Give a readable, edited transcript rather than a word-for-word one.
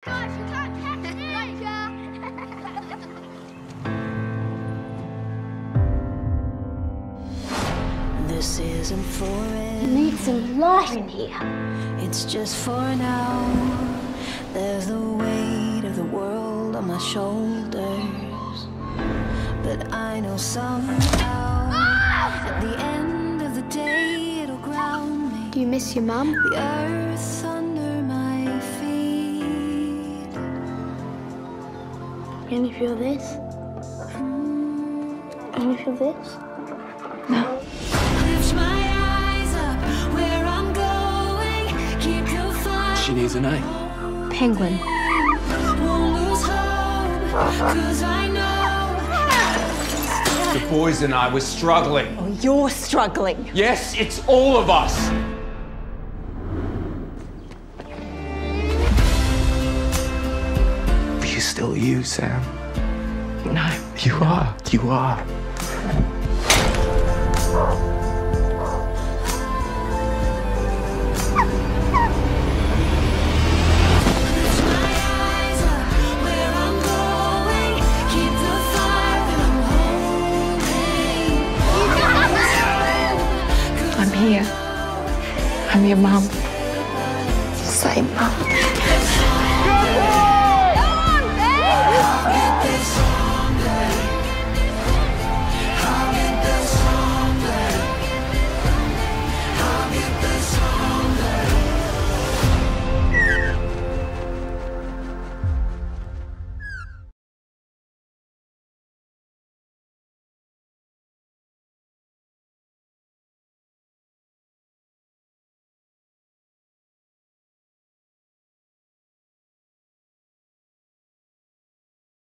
Guys, you can't catch me! This isn't forever. You need some life in here. It's just for now. There's the weight of the world on my shoulders. But I know somehow, at the end of the day, it'll ground me. Do you miss your mum? The earth under my feet. Can you feel this? Can you feel this? No. Lift my eyes up where I'm going. Keep your fire. She needs a name. Penguin. Won't lose hope, 'cause I know. The boys and I were struggling. Oh, you're struggling. Yes, it's all of us. Are you still you, Sam? No. You are. You are. I'm here. I'm your mum.